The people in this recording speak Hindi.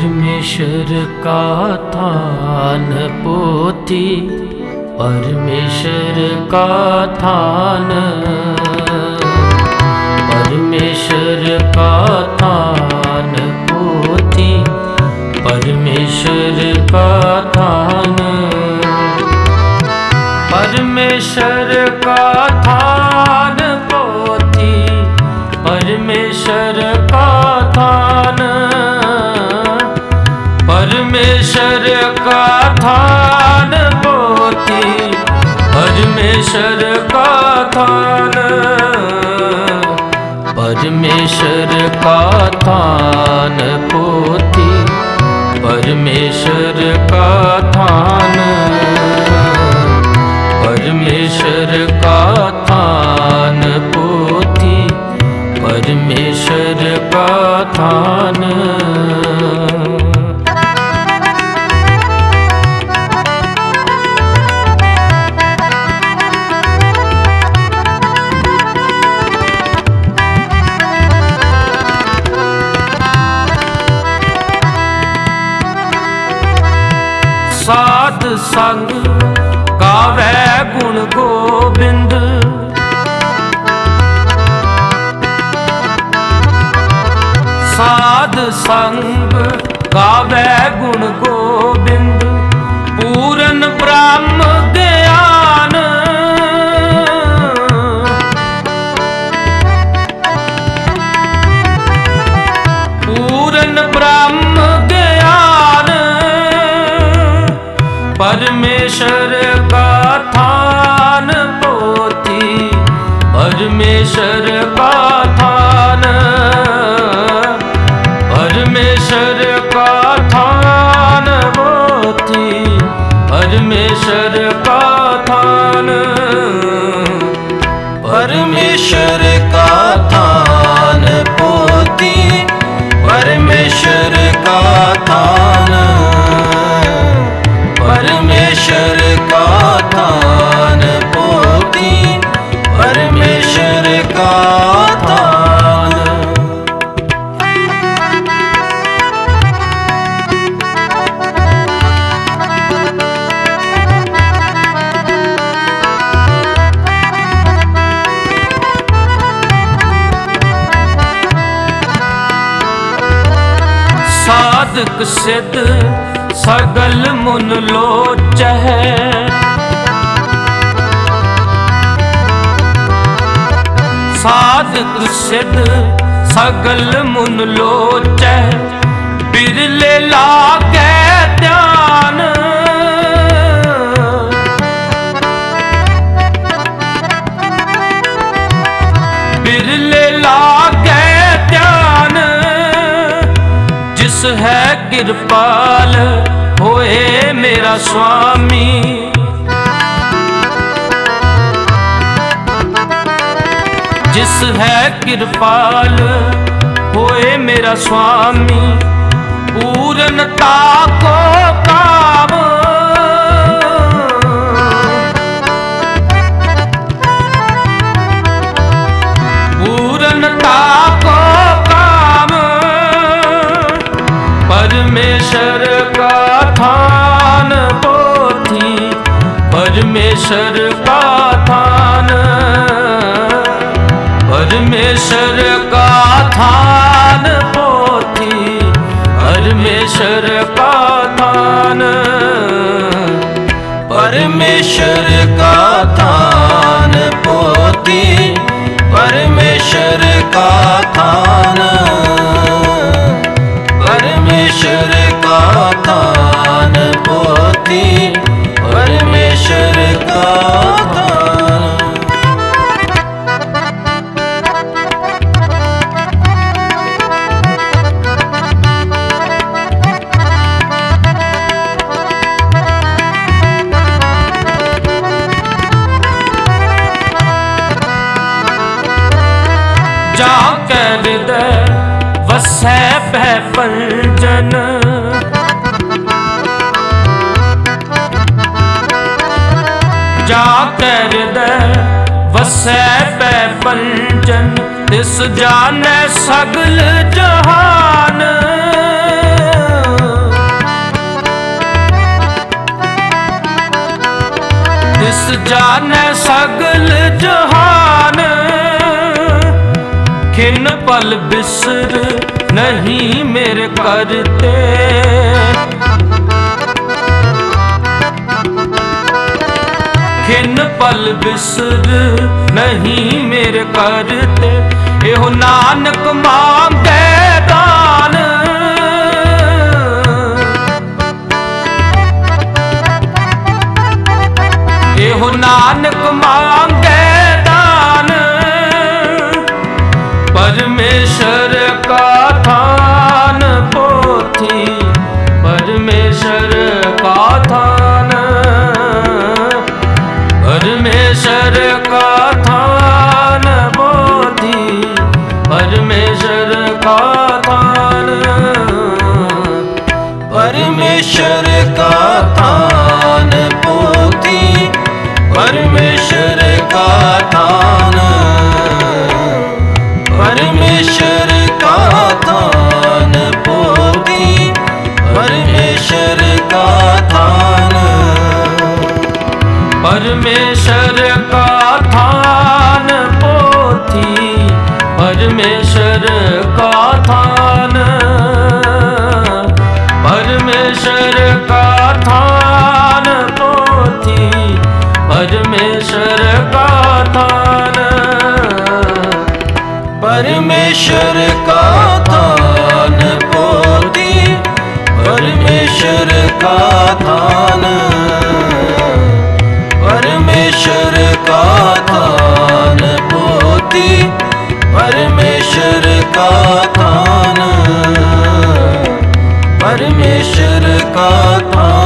परमेश्वर का थान पोथी, परमेश्वर का थान, परमेश्वर का थान पोथी, परमेश्वर का थान, परमेश्वर का थान पोथी, परमेश्वर का थान, परमेश्वर का थान पोथी, परमेश्वर का थान, परमेश्वर का थान पोथी, परमेश्वर का थान, परमेश्वर का थान पोथी, परमेश्वर का थान। साध संग गावे गुण गोबिंद, साध संग गावे गुण गोबिंद, पूरन ब्रह्म ज्ञान, पूरन ब्रह्म ज्ञान, परमेश्वर का थान पोथी, परमेश्वर का थान, परमेश्वर का थान पोथी, परमेश्वर का थान, परमेश्वर का थान पोथी, परमेश्वर का थान, परमेश्वर का थान पोथी, परमेश्वर का थान। साधक सिद्ध सगल मुन लोचह, साधक सिद्ध सगल मुन लोचह, बिरले लागे ध्यान, बिरले लागे ध्यान, जिस है कृपाल होए मेरा स्वामी, जिस है कृपाल होए मेरा स्वामी, पूर्णता को काम, पूर्णता को काम, परमेश्वर का थान पोथी, परमेश्वर का थान, परमेश्वर का थान पोथी, परमेश्वर का थान, परमेश्वर का थान पोथी, परमेश्वर का थान, परमेश्वर का थान पोथी, परमेश्वर का थान। जाके हृदय वसै भय पंजन, जाके हृदय वसै भय पंजन, तिस जाने सगल जहान, तिस जाने सगल जहान, खिन पल बिसर नहीं मेरे करते। खिन पल बिसर नहीं मेरे करते। एहो नानक मांगे दान, एहो नानक मांगे दान, परमेश्वर का थान पोथी, परमेश्वर का थान, परमेश्वर का थान पोथी, परमेश्वर का थान, परमेश्वर का थान पोथी, परमेश्वर का थान, परमेश्वर का थान पोथी, परमेश्वर का थान, परमेश्वर का थान पोथी, परमेश्वर का थान, परमेश्वर का थान पोथी, परमेश्वर का थान, परमेश्वर का थान पोथी, परमेश्वर का थान, परमेश्वर का थान पोथी, परमेश्वर का थान, परमेश्वर का थान।